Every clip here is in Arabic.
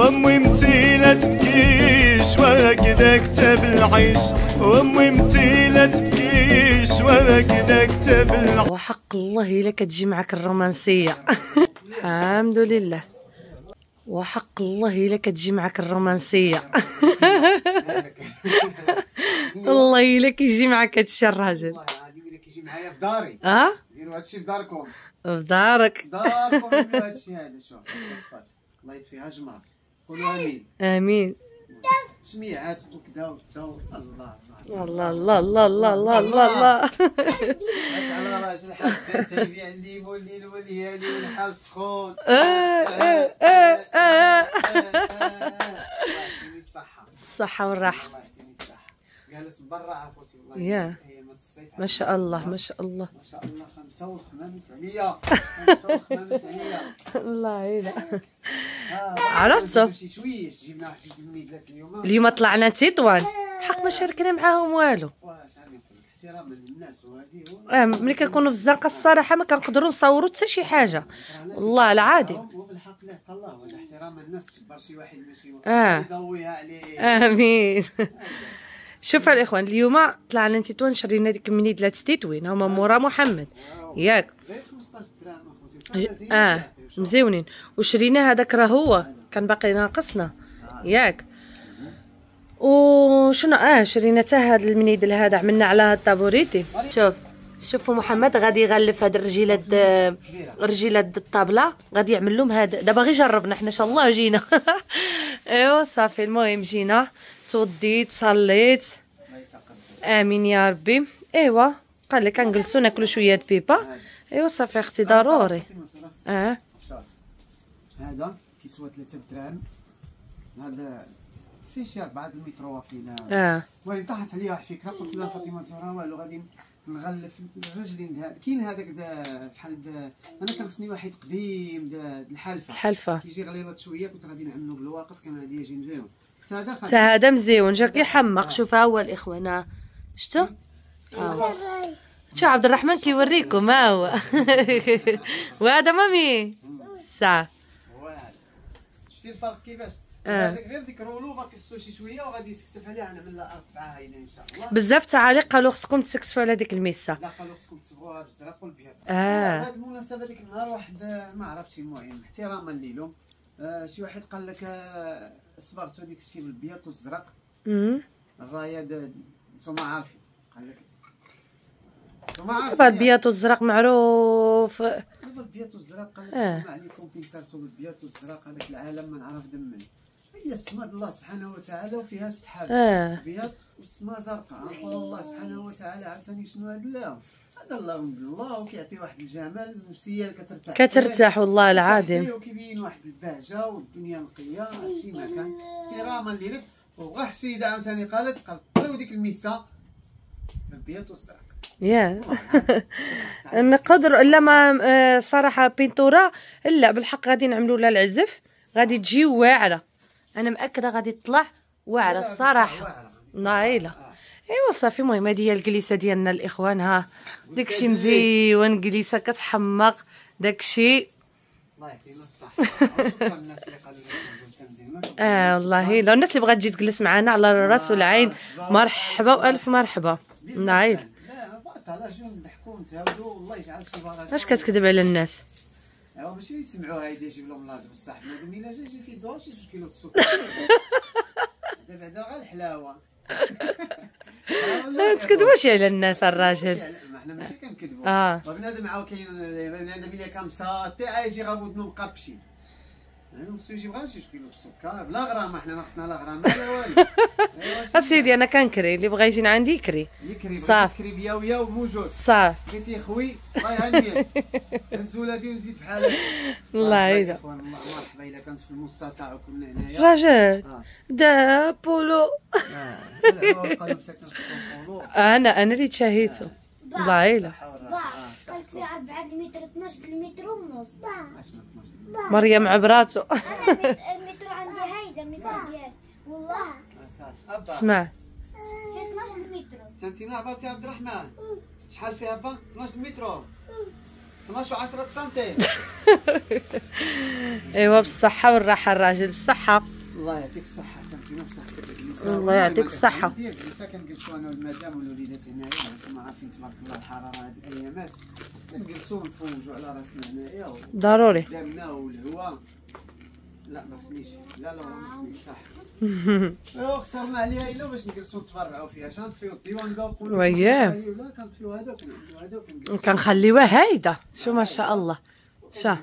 وامي متي لا تبكيش وهكذا كتاب العيش، وامي متي لا تبكيش وهكذا كتاب العيش. وحق الله الا كتجي معك الرومانسيه. الحمد لله. وحق الله الا كتجي معك الرومانسيه. والله الا كيجي معك هادشي الراجل. والله العظيم الا كيجي معايا في داري. ديروا هادشي في داركم. في دارك. داركم ديروا هادشي هذا. شوف الله يطفيها جمر. قولوا امين. امين. سميعات وكذا وكذا. الله الله الله الله الله الله الله الله. على راجل حد تيبيع الليمون الليل والليالي والحال سخون. الصحة والراحة. جالس برا عافوتي والله. يا ما شاء الله ما شاء الله ما شاء الله. 5 وخمامس عليا. 5 وخمامس عليا. الله يلا. عرفتو شويش جبنا واحد الميدات اليوم طلعنا تطوان حق ما شاركنا معاهم والو. واش غادي نقول احتراما للناس وهذه ملي كنكونوا في الزنقه الصراحه ما كنقدروا نصوروا حتى شي حاجه والله العظيم. وبالحق لا الله وهذا احتراما للناس. جبر شي واحد ماشي يضويها عليه. امين. شوف الاخوان اليوم طلعنا تطوان شرينا ديك المنيدلات تطوين هما مورا محمد ياك غير 15 درهم اخوتي. مزيونين. وشرينا هذاك راه هو كان باقي ناقصنا ياك. وشنو شرينا حتى هاد المنيدل هذا عملنا على هاد الطابوريتي. شوفوا محمد غادي يغلف هاد رجيلات الطابله غادي يعمل لهم هذا. دابا غير جربنا حنا ان شاء الله جينا. ايوا صافي المهم جينا توضيت صليت. امين يا ربي. ايوا قال لي كنجلسوا ناكلوا شويه بيبا. ايوا صافي اختي ضروري. هذا كيسوى 3 دراهم. هذا فيه شي 4 المترو واقيلا. المهم طاحت عليا واحد الفكره. قلت لها فاطمه زهره والو غادي نغلف الرجلين هذا. كاين هذاك بحال انا كان خصني واحد قديم الحلفه كيجي غليظ شويه. كنت غادي نعملو بالواقف كان غادي يجي مزيون. حتى هذا مزيون جا كيحمق. شوف ها هو الاخوان شفتوا. شو عبد الرحمن كيوريكم ها هو. وهذا مامي صح. شفتي الفرق كيفاش؟ هذاك غير ديك رولو باقي خصو شي شويه وغادي يسكسف عليها. نعمل لها 4 هايله ان شاء الله. بزاف تعاليق قالوا خصكم تسكسفوا على ديك الميسه. لا قالوا خصكم تصبغوها بالزرق والبيض. هاد المناسبه ديك النهار واحد ما عرفتش المهم احتراما ليهم شي واحد قال لك صبغتو ديك الشيء بالبيض والزرق. الرايه نتوما عارفين. قال لك دابا البيض والزرق معروف. دابا البيض والزرق قال لك ما عليكم كي درتو بالبيض والزرق هذاك العالم ما نعرف دمن. هي السماء الله سبحانه وتعالى وفيها السحاب. البيض والسماء زرقاء. نقول الله سبحانه وتعالى عاوتاني شنو هذا الله. هذا الله من الله وكيعطي واحد الجمال النفسيه كترتاح والله العظيم. وكيبين واحد البهجه والدنيا نقيه. هادشي ما كان احتراما ليك. وغا حسيده عاوتاني قالت قالوا ديك الميسه بالبيض والزرق. نقدر الا ما صراحه بينتورا لا بالحق غادي نعملوا لها العزف غادي تجي واعره. انا مأكده غادي تطلع واعره الصراحه نايله. ايوا صافي المهم هذه هي الجليسه ديالنا الاخوان. ها داكشي مزيون جليسه كتحمق داكشي. الله يعطينا الصحه. شكرا الناس اللي قالوا لي والله لو الناس اللي بغات تجي تجلس معنا على الراس والعين مرحبا والف مرحبا. نايل اش كتكذب على الناس. ماشي يسمعوها هيدا يجيب لهم لاصق بصح بنادم الا جا يجي فيه دوا شي 2 كيلو السكر. هذا بعدا غير الحلاوه. لا تكذبوش على الناس الراجل. ما حنا ماشي كنكذبوا. بنادم عاود كاين بنادم الا كان مساطي يجي غا ودنو مقبشين. هذا خصو يجيب غير شي كيلو السكر بلا غرام. حنا ما خصنا لا غرام لا والو. اسيدي انا كنكري اللي بغى يجي عندي يكري صافي. يكري بياويه وموجود صافي. بغيتي يا خوي الله يهنيك هز ولادي وزيد بحالك. الله يعينك. مرحبا الا كانت في المستطاع وكنا هنايا. راجل دا بولو. انا اللي تشاهيته. الله يعينك. قالت لي 4 المتر 12 المتر ونص. مريم عبراتو. المترو عندي هايدا المترو ديالي والله. اسمع فيه 12 المتر. سنتينا عبرتي عبد الرحمن شحال فيها با 12 متر 12 و10 سنتيم. ايوا بالصحه والراحه الراجل بالصحه. الله يعطيك الصحة تنتيما بصحتك. الله يعطيك الصحة. كنجلسوا انا والمدام والوليدات هنايا، انتم عارفين تبارك الله الحرارة هاد الأيامات، كنجلسوا ونفوجوا على راسنا هنايا ضروري قدامنا والهواء. لا ما خصنيش، لا ما خصنيش صح. خسرنا عليها الا باش نجلسوا نتفرعوا فيها، اش نطفيو الديوان ونقولوا وياه لا كنطفيو هذا وكنعملوا هذا وكنجلسوا وكنخليوها هايده. شو ما شاء الله. شا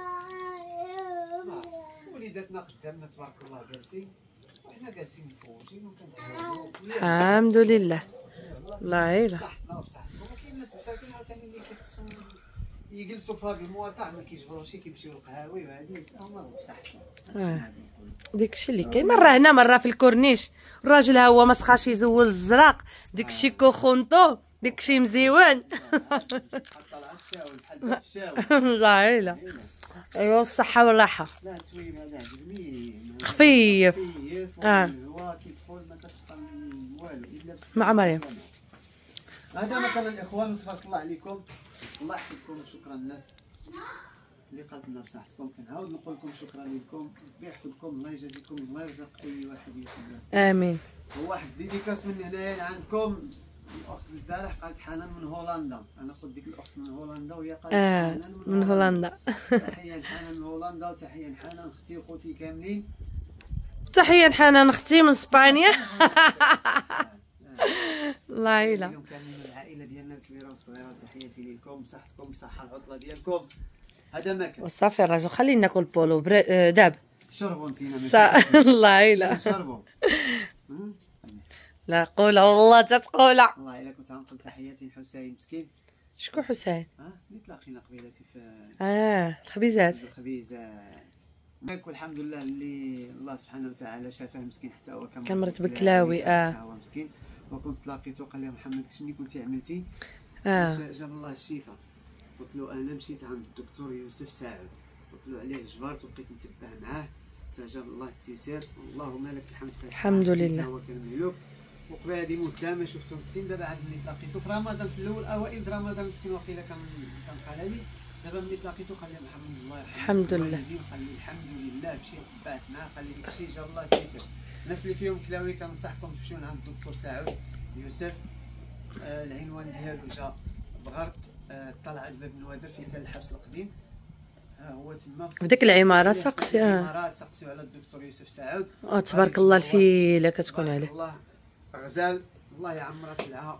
وليداتنا قدامنا تبارك الله جالسين وحنا جالسين مفوجين وكنتفرجوا. الحمد لله. الله يعينك. صحتنا وبصحتكم. وكاين الناس مساكين عاوتاني اللي كيخصهم يجلسوا في هذا المواطع ما كيجبروش، كيمشيو للقهاوي وهذه هما بصحتهم. داكشي اللي كاين. مره هنا مره في الكورنيش، الراجل ها هو ما سخاش يزول الزراق، داكشي كوخونطو، داكشي مزيوان. طلعت الشاول بحال باب الشاول. الله يعينك. ايوا الصحه والراحه. لا التويم هذا عجبني خفيف. والهواء كيدخل ما كتبقى والو الا مع مريم. هذا مثلا الاخوان تبارك الله عليكم، الله يحفظكم وشكرا للناس اللي قالت لنا بصحتكم. كنعاود نقول لكم شكرا لكم، ربي يحفظكم، الله يجازيكم، الله يرزق اي واحد يسلم. امين. وواحد ديديكاس من هنايا عندكم الاخت البارح قالت حنان من هولندا، انا قلت ديك الاخت من هولندا وهي قالت حنان من هولندا. تحيه لحنان من هولندا وتحيه لحنان اختي وخوتي كاملين. تحيه لحنان اختي من اسبانيا. الله يعينك. كاملين العائله ديالنا الكبيره والصغيره، تحياتي لكم، بصحتكم بصحه العطله ديالكم. هذا ما كان. وصافي الراجل خلينا ناكل بولو داب. شربوا انتينا الله يعينك. شربوا. لا قولها والله تتقولها. الله يعينك. وتنقل تحياتي لحسين مسكين. شكون حسين؟ اللي تلاقينا قبيلتي في الخبيزات. والحمد لله اللي الله سبحانه وتعالى شافاه مسكين، حتى هو كان مرت بكلاوي. هو مسكين. وكنت لاقيته قال لي محمد شنو كنتي عملتي؟ جاب الله الشفاء. قلت له انا مشيت عند الدكتور يوسف سعد، قلت له عليه جبرت وبقيت متبع معاه، فجاب الله التيسير، اللهم لك الحمد. الحمد لله. هو كان مهلوك. وقبل هذه مده ما شفتو مسكين. دابا عاد ملي تلاقيتو في رمضان في الاول اوائل رمضان مسكين وقيله كان قال لي، دابا ملي تلاقيتو قال لي محمد الله يرحمه الحمد لله. قال لي الحمد لله مشيت تبعت معاه، قال لي داك الشيء جاب الله التيسير. الناس اللي فيهم كلاوي كنصحكم تمشيو لعند الدكتور سعود يوسف. العنوان ديالو جا بغرب طلعت باب نوادر في كان الحبس القديم، هو تما في ديك العماره. سقسي العمارات سقسيو على الدكتور يوسف سعود. تبارك الله الفيله كتكون عليه. الله غزال الله يعمر سلعه.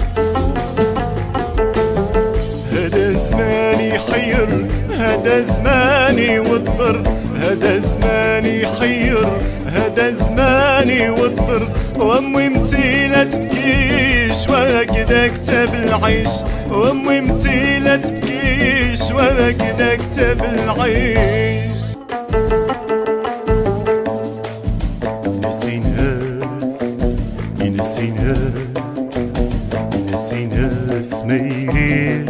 هذا زماني يحير، هذا زماني يوضر، هذا زماني يحير، هذا زماني يوضر. وامي متي لا تبكيش وهكذا كتاب العيش، وامي متي لا تبكيش وهكذا كتاب العيش. ناسي ناس ميري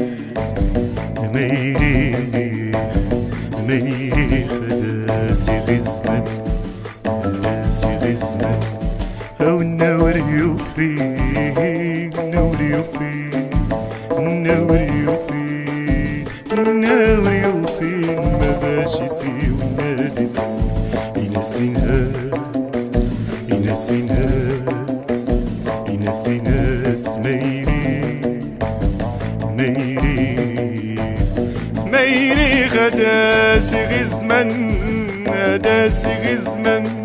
خداسي غزمن، خداسي غزمن. هاو نوريو فين، نوريو فين، نوريو فين، نوريو فين. ما باش يسيو نادت يناسي ناس ميري غداسي غزمن، غداسي غزمن.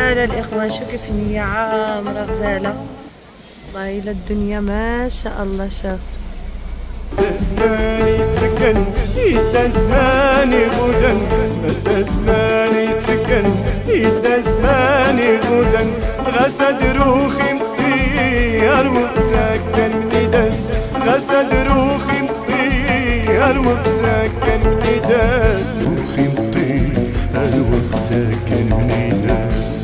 غزالة الإخوان، شو كيف هي عامرة غزالة، والله إلى الدنيا ما شاء الله. شاف زماني سكن إذا زماني غدا، متى زماني سكن إذا زماني غدا، غسد روخي مطير وقتك كان مني داس، غسد روخي مطير وقتك كان مني داس، روخي مطير وقتك كان مني داس.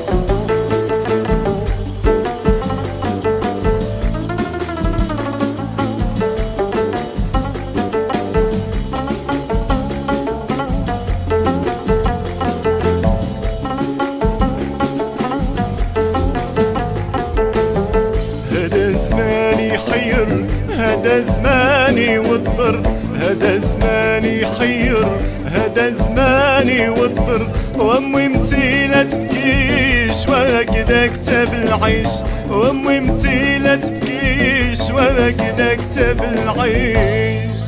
هذا زماني وضر، هذا زماني حير، هذا زماني وضر، وامي متي لا تبكيش وهكذا كتاب العيش، وامي متي لا تبكيش وهكذا كتاب العيش.